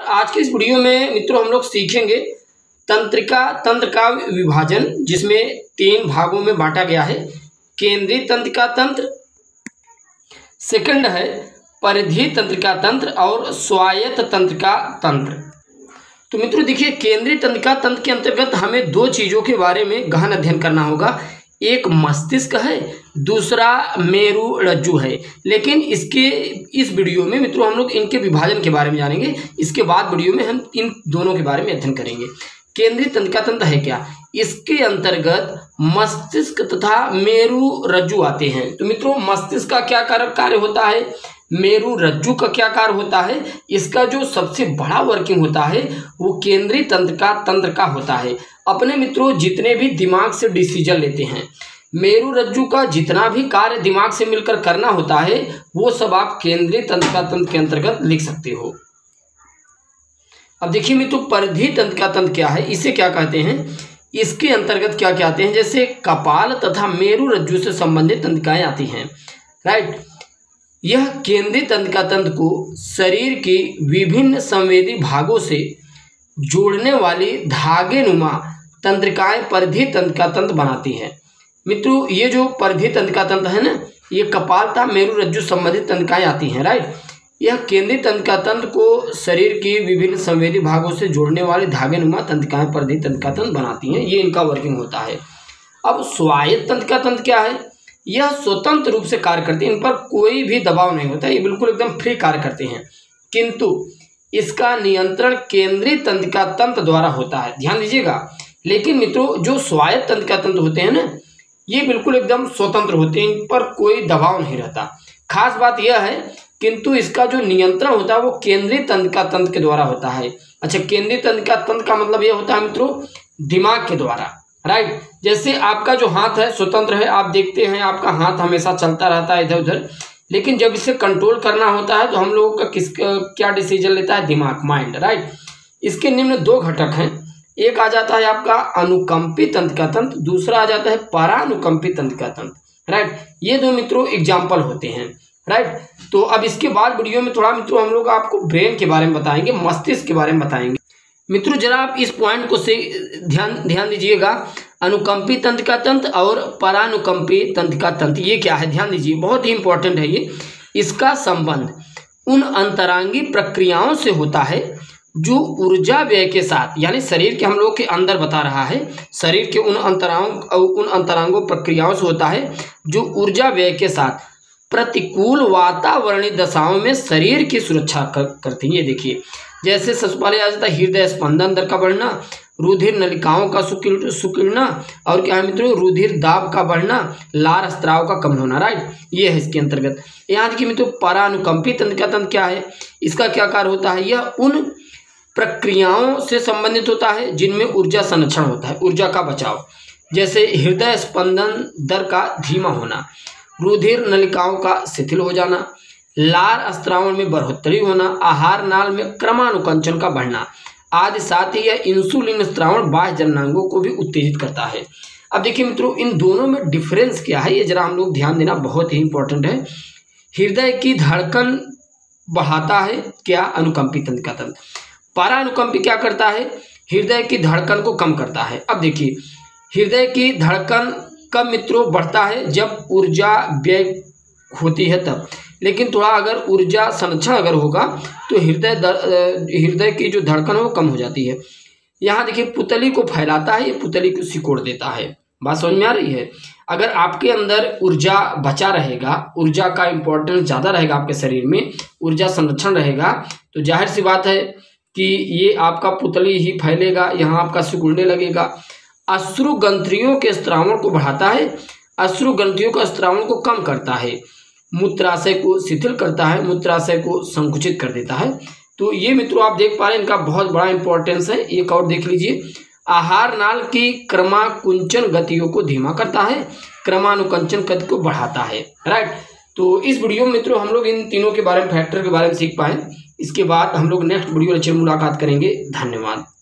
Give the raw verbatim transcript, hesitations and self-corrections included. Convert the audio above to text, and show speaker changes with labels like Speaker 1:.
Speaker 1: आज के इस वीडियो में मित्रों हम लोग सीखेंगे तंत्रिका तंत्र का विभाजन, जिसमें तीन भागों में बांटा गया है। केंद्रीय तंत्रिका तंत्र, सेकंड है परिधीय तंत्रिका तंत्र और स्वायत्त तंत्रिका तंत्र। तो मित्रों देखिए, केंद्रीय तंत्रिका तंत्र के अंतर्गत हमें दो चीज़ों के बारे में गहन अध्ययन करना होगा। एक मस्तिष्क है, दूसरा मेरु रज्जु है। लेकिन इसके इस वीडियो में मित्रों हम लोग इनके विभाजन के बारे में जानेंगे। इसके बाद वीडियो में हम इन दोनों के बारे में अध्ययन करेंगे। केंद्रीय तंत्रिका तंत्र है क्या? इसके अंतर्गत मस्तिष्क तथा मेरु रज्जु आते हैं। तो मित्रों मस्तिष्क का क्या कार्य होता है, मेरु रज्जु का क्या कार्य होता है, इसका जो सबसे बड़ा वर्किंग होता है वो केंद्रीय तंत्रिका तंत्र का होता है। अपने मित्रों जितने भी दिमाग से डिसीजन लेते हैं, मेरु रज्जु का जितना भी कार्य दिमाग से मिलकर करना होता है वो सब आप केंद्रीय तंत्रिका तंत्र के अंतर्गत लिख सकते हो। अब देखिए मित्रों, परिधीय तंत्रिका तंत्र क्या है, इसे क्या कहते हैं, इसके अंतर्गत क्या क्या आते हैं, जैसे कपाल तथा मेरु रज्जु से संबंधित तंत्रिकाएं आती हैं। राइट, यह केंद्रीय तंत्रिका तंत्र को शरीर के विभिन्न संवेदी भागों से जोड़ने वाली धागे नुमा तंत्रिकाएं परिधीय तंत्रिका तंत्र बनाती हैं। मित्रों ये जो परिधीय तंत्रिका तंत्र है ना, ये कपाल तथा मेरु रज्जु संबंधित तंत्रिकाएं आती हैं। राइट, यह केंद्रीय तंत्रिका तंत्र को शरीर के विभिन्न संवेदी भागों से जोड़ने वाली धागे नुमा तंत्रिकाएं परिधीय तंत्रिका तंत्र बनाती हैं। ये इनका वर्किंग होता है। अब स्वायत्त तंत्रिका तंत्र क्या है? यह स्वतंत्र रूप से कार्य करते हैं, इन पर कोई भी दबाव नहीं होता, ये बिल्कुल एकदम फ्री कार्य करते हैं, किंतु इसका नियंत्रण केंद्रीय तंत्रिका तंत्र द्वारा होता है। ध्यान दीजिएगा। लेकिन मित्रों जो स्वायत्त तंत्रिका तंत्र होते हैं ना, ये बिल्कुल एकदम स्वतंत्र होते हैं, इन पर कोई दबाव नहीं रहता। खास बात यह है, किंतु इसका जो नियंत्रण होता है वो केंद्रीय तंत्रिका तंत्र के द्वारा होता है। अच्छा, केंद्रीय तंत्रिका तंत्र का मतलब यह होता है मित्रों दिमाग के द्वारा। राइट, जैसे आपका जो हाथ है स्वतंत्र है, आप देखते हैं आपका हाथ हमेशा चलता रहता है इधर उधर, लेकिन जब इसे कंट्रोल करना होता है तो हम लोगों का किस क्या डिसीजन लेता है, दिमाग, माइंड। राइट, इसके निम्न दो घटक हैं। एक आ जाता है आपका अनुकंपी तंत्रिका तंत्र, दूसरा आ जाता है परानुकंपी तंत्रिका तंत्र। राइट, ये दो मित्रों एग्जाम्पल होते हैं। राइट, तो अब इसके बाद वीडियो में थोड़ा मित्रों हम लोग आपको ब्रेन के बारे में बताएंगे, मस्तिष्क के बारे में बताएंगे। मित्रों जरा आप इस पॉइंट को से ध्यान ध्यान दीजिएगा, अनुकंपी तंत्रिका तंत्र और परानुकंपी तंत्रिका तंत्र ये क्या है, ध्यान दीजिए, बहुत ही इंपॉर्टेंट है ये। इसका संबंध उन अंतरांगी प्रक्रियाओं से होता है जो ऊर्जा व्यय के साथ, यानी शरीर के हम लोग के अंदर बता रहा है, शरीर के उन अंतरांग उन अंतरांगों प्रक्रियाओं से होता है जो ऊर्जा व्यय के साथ प्रतिकूल वातावरणीय दशाओं में शरीर की सुरक्षा कर, करती है। ये देखिए, जैसे सबसे पहले आ जाता है हृदय स्पंदन दर का बढ़ना, रुधिर नलिकाओं का सिकुड़ना, और क्या है मित्रों रुधिर दाब का बढ़ना, लार स्त्राव का कम होना। राइट, ये है इसके अंतर्गत। यहाँ देखिए मित्रों परानुकंपी तंत्रिका तंत्र क्या है, इसका क्या कार्य होता है, यह उन प्रक्रियाओं से संबंधित होता है जिनमें ऊर्जा संरक्षण होता है, ऊर्जा का बचाव, जैसे हृदय स्पंदन दर का धीमा होना, रुधिर नलिकाओं का शिथिल हो जाना, लार स्त्रावण में बढ़ोतरी होना, आहार नाल में क्रमानुकंचन का बढ़ना आदि। साथ ही यह इंसुलिन स्त्रावण बाह्य जननांगों को भी उत्तेजित करता है। अब देखिए मित्रों इन दोनों में डिफरेंस क्या है, ये जरा हम लोग ध्यान देना, बहुत ही इंपॉर्टेंट है। हृदय की धड़कन बढ़ाता है क्या, अनुकंपी तंत्रिका तंत्र। परानुकंपी क्या करता है, हृदय की धड़कन को कम करता है। अब देखिए हृदय की धड़कन कब मित्रों बढ़ता है, जब ऊर्जा व्यय होती है तब। लेकिन थोड़ा अगर ऊर्जा संरक्षण अगर होगा तो हृदय हृदय की जो धड़कन है वो कम हो जाती है। यहाँ देखिए पुतली को फैलाता है, ये पुतली को सिकोड़ देता है। बात समझ में आ रही है? अगर आपके अंदर ऊर्जा बचा रहेगा, ऊर्जा का इम्पोर्टेंस ज़्यादा रहेगा, आपके शरीर में ऊर्जा संरक्षण रहेगा, तो जाहिर सी बात है कि ये आपका पुतली ही फैलेगा, यहाँ आपका सिकुड़ने लगेगा। अश्रु ग्रंथियों के स्त्रावण को बढ़ाता है, अश्रु ग्रंथियों का स्त्रावण को कम करता है, मूत्राशय को शिथिल करता है, मूत्राशय को संकुचित कर देता है। तो ये मित्रों आप देख पा रहे हैं, इनका बहुत बड़ा इंपॉर्टेंस है। एक और देख लीजिए, आहार नाल की क्रमाकुंचन गतियों को धीमा करता है, क्रमानुकंचन गति को बढ़ाता है। राइट, तो इस वीडियो में मित्रों हम लोग इन तीनों के बारे में, फैक्टर के बारे में सीख पाए। इसके बाद हम लोग नेक्स्ट वीडियो लेक्चर मुलाकात करेंगे। धन्यवाद।